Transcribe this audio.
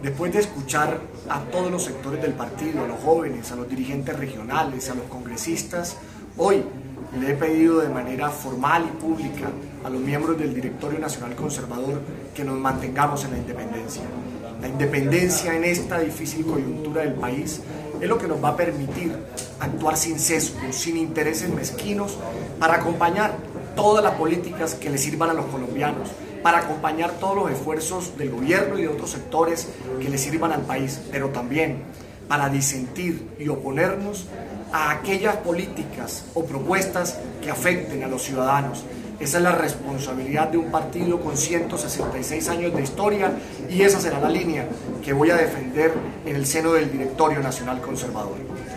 Después de escuchar a todos los sectores del partido, a los jóvenes, a los dirigentes regionales, a los congresistas, hoy le he pedido de manera formal y pública a los miembros del Directorio Nacional Conservador que nos mantengamos en la independencia. La independencia en esta difícil coyuntura del país es lo que nos va a permitir actuar sin sesgos, sin intereses mezquinos, para acompañar todas las políticas que le sirvan a los colombianos, para acompañar todos los esfuerzos del gobierno y de otros sectores que le sirvan al país, pero también para disentir y oponernos a aquellas políticas o propuestas que afecten a los ciudadanos. Esa es la responsabilidad de un partido con 166 años de historia y esa será la línea que voy a defender en el seno del Directorio Nacional Conservador.